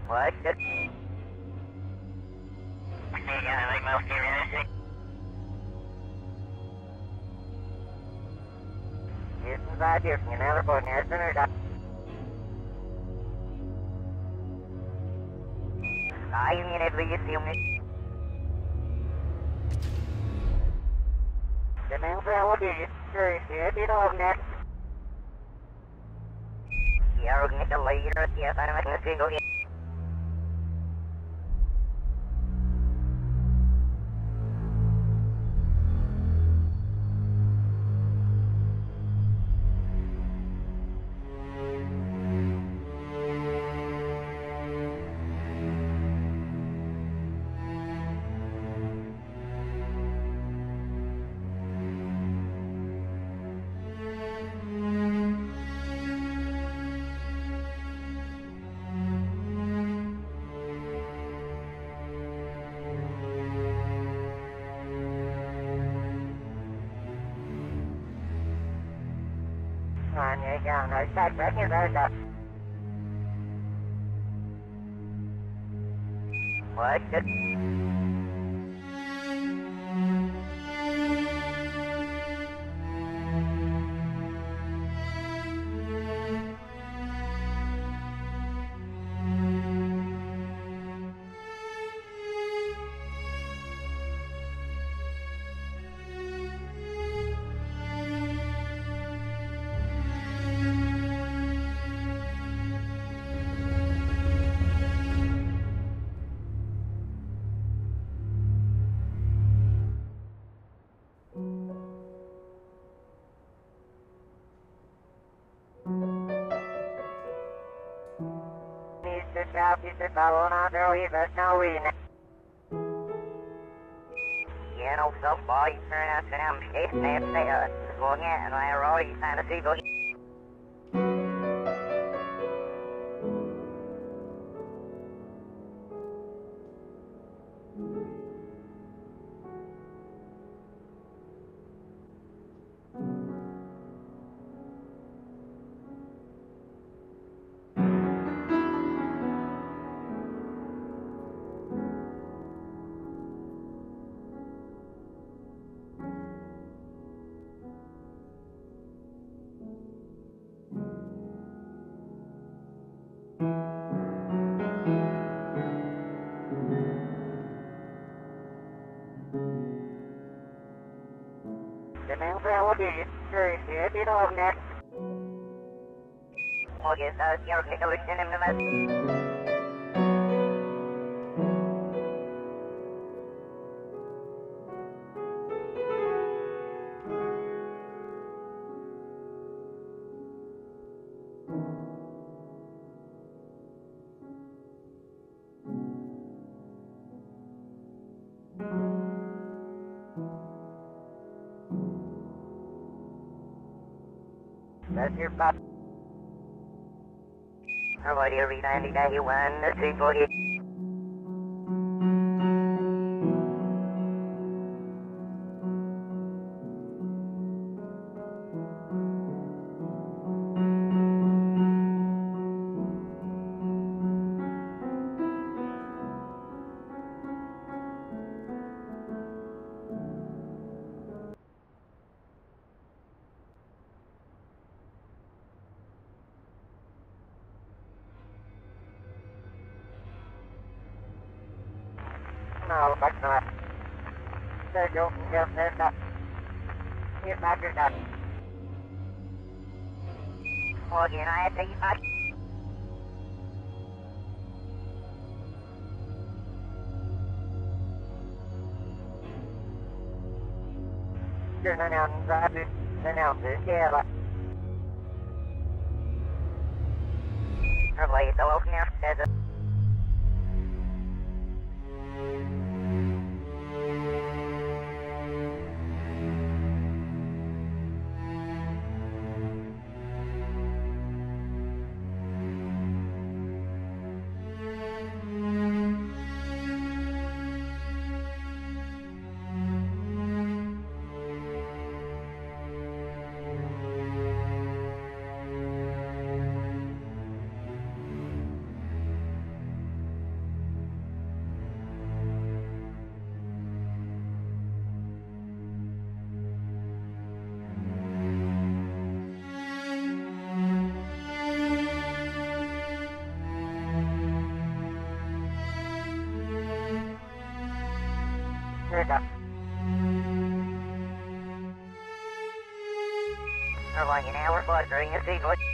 What? Yeah, like most realistic. Houston's out here, you never put an air center down. I mean, at least you mean. The man will be sure if you don't next. Yeah, we're going to later. Yes, I'm going to go. On your down, I start breaking those up. What? Mr. South, Mr. Follow, now there is no reason. You know, so far you turn out to them chasing that stairs. Going in, and I already kind of see going. The man will be sure if you don't next. Well, yes, you're going to listen to the That's your pop. How about you read 9091, the 340? No, but not. There you go. There's that. Here's my good stuff. Well, you know, I think I... You're not out and driving. Then out this, yeah, but... Probably it's all open here. There's a... America. Like an hour, but during the sequence.